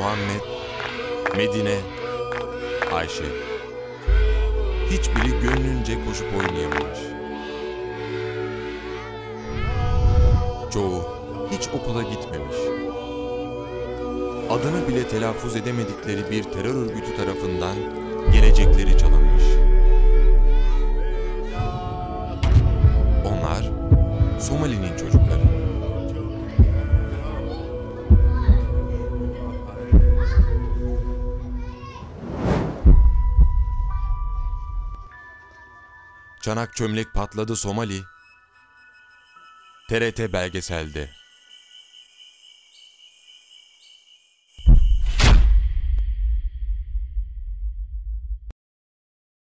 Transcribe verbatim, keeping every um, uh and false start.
Muhammed, Medine, Ayşe. Hiçbiri gönlünce koşup oynayamamış. Çoğu hiç okula gitmemiş. Adını bile telaffuz edemedikleri bir terör örgütü tarafından gelecekleri çalınmış. Onlar Somali'nin çocukları. Çanak çömlek patladı Somali, T R T belgeselde.